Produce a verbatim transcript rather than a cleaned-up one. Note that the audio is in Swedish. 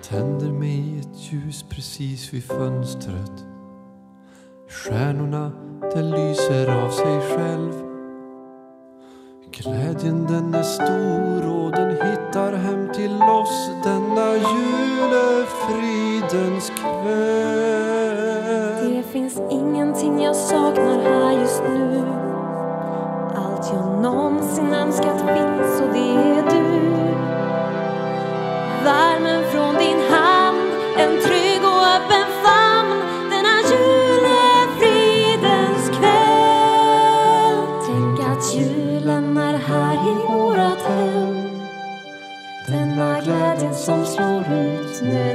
tänder mig ett ljus precis vid fönstret. Stjärnorna, den lyser av sig själv. Glädjen den är stor och den hittar hem till oss denna julefridens kväll. Det finns ingenting jag saknar här just nu. Allt jag nånsin önskat finns och det är du. Värmen från din hand, en trygg och öppen famn. Denna julefridens kväll. Tänk att julen är här i vårat hem. Denna glädjen som slår ut nu.